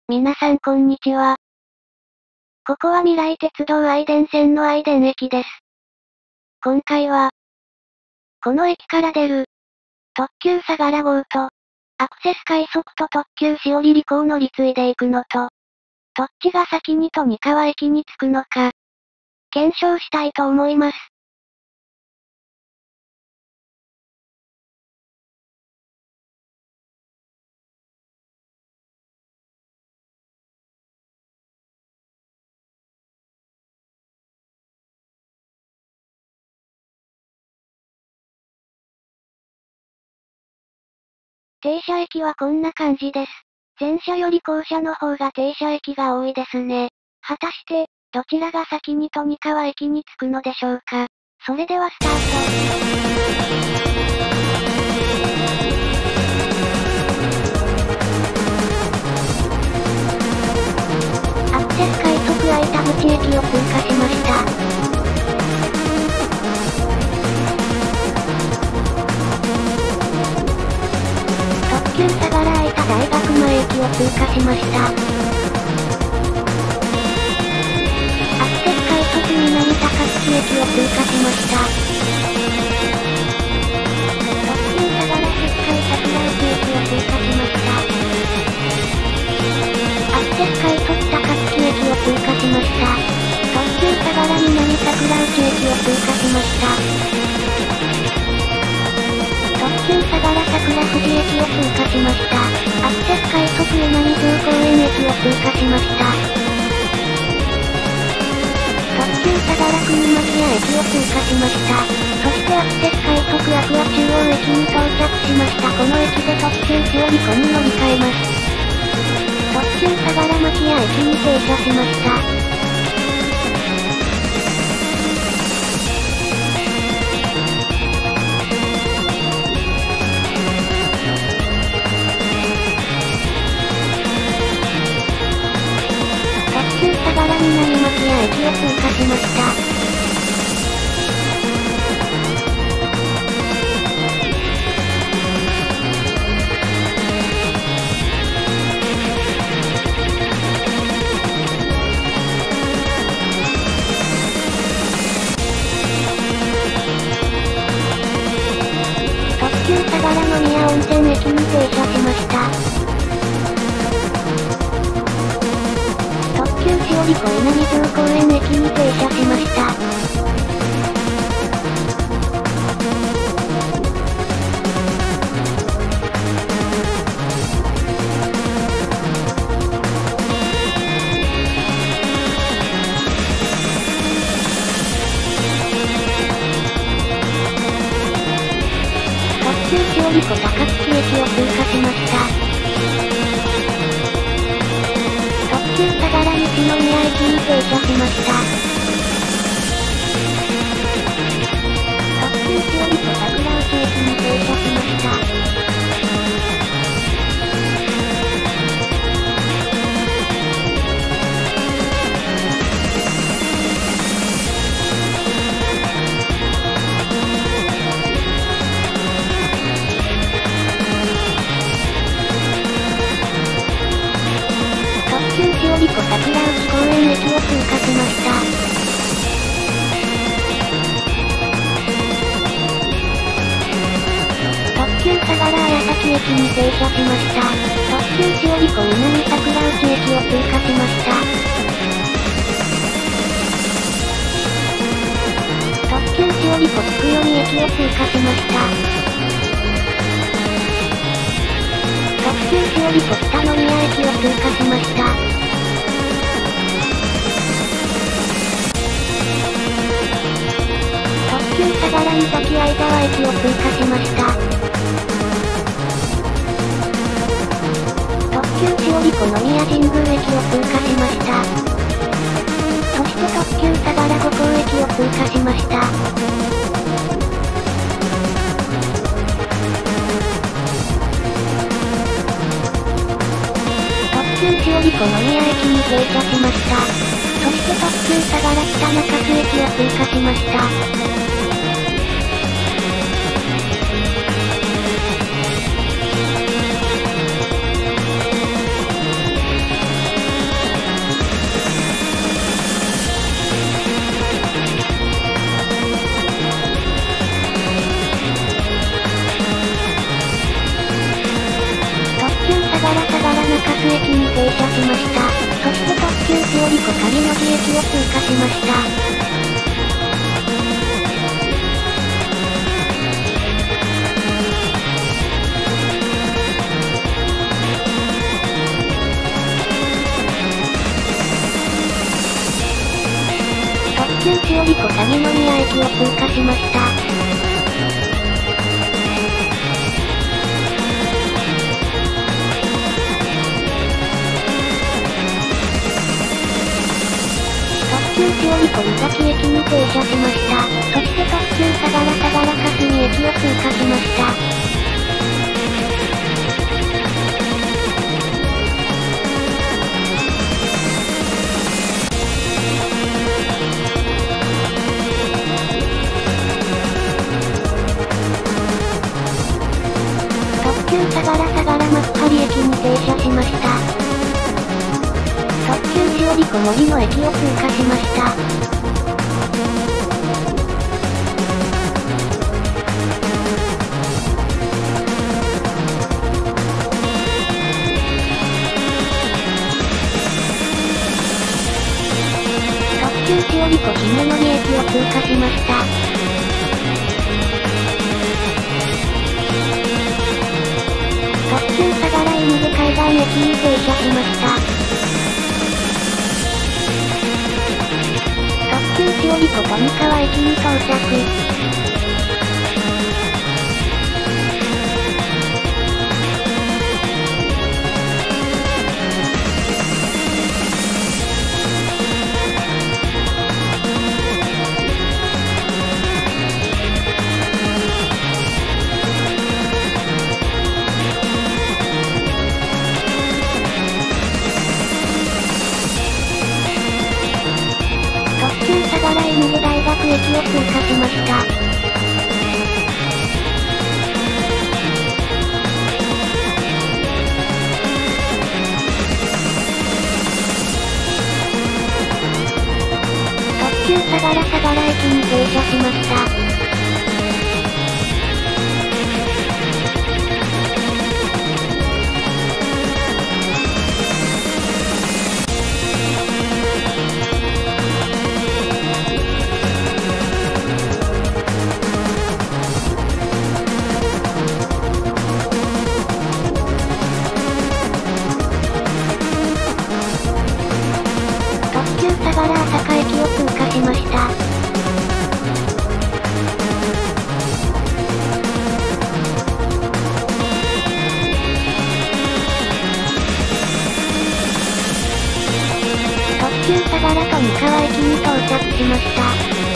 皆さんこんにちは。ここは未来鉄道愛電線の愛電駅です。今回は、この駅から出る、特急相良号と、アクセス快速と特急しおりリコを乗り継いでいくのと、どっちが先に富川駅に着くのか、検証したいと思います。停車駅はこんな感じです。前車より後車の方が停車駅が多いですね。果たして、どちらが先に富川駅に着くのでしょうか。それではスタート。アクセス快速愛田口駅を通過しました。特急相良愛田大学前駅を通過しました。アクセス快速南高槻駅を通過しました。特急相良石灰桜内駅を通過しました。アクセス快速高槻駅を通過しました。特急相良南桜内駅を通過しました。特急相良桜富士駅を通過しました。アクセス快速南城公園駅を通過しました。特急相良国牧谷駅を通過しました。そしてアクセス快速アクア中央駅に到着しました。この駅で特急しおり湖に乗り換えます。特急相良牧谷駅に停車しました。特急相良南牧谷駅を通過しました。特急相良宮温泉駅に停車しました。特急しおり湖南城公園駅に停車しました。特急しおり湖高槻駅を通過しました。特急相良西宮駅に停車しました。特急しおり湖桜内駅に停車しました。特急しおり湖桜内公園駅を通過しました。特急相良綾崎駅に停車しました。特急しおり湖南桜内駅を通過しました。特急しおり湖つくよみ駅を通過しました。特急しおり湖北宮駅を通過しました。特急相良岬相沢駅を通過しました。特急しおり湖宮神宮駅を通過しました。そして特急相良五港駅を通過しました。特急しおり湖宮駅に停車しました。そして特急相良北中津駅を通過しました。 駅を通過しました。特急千織子鷺宮駅を通過しました。特急千織子湯崎駅に停車しました。そして特急相良霞駅を通過しました。特急相良幕張駅に停車しました。特急千織子森の駅を通過しました。特急千織子姫乗駅を通過しました。特急相良犬毛海岸駅に停車しました。特急千織子富川駅に到着。特急相良犬毛大学駅を通過しました。特急相良駅に停車しました。特急相良朝霞駅を通過しました。特急相良富川駅に到着しました。